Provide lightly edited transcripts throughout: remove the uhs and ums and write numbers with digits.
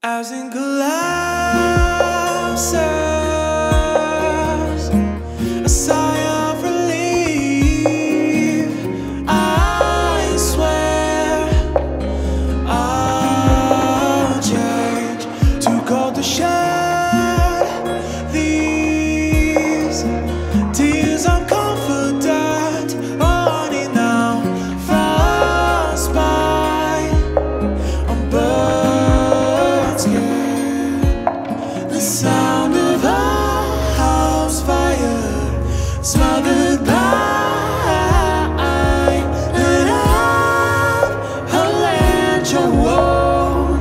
As in collapses, a sigh of relief. I swear I'll change, too cold to shed these tears. I'm confident, only now frostbite. I'm burnt skin. The sound of a house fire smothered by and I'm a lantern wall.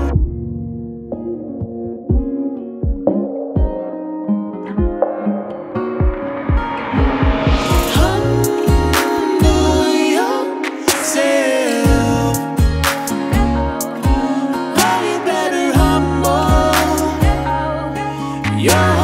Humble yourself, but you better humble yourself.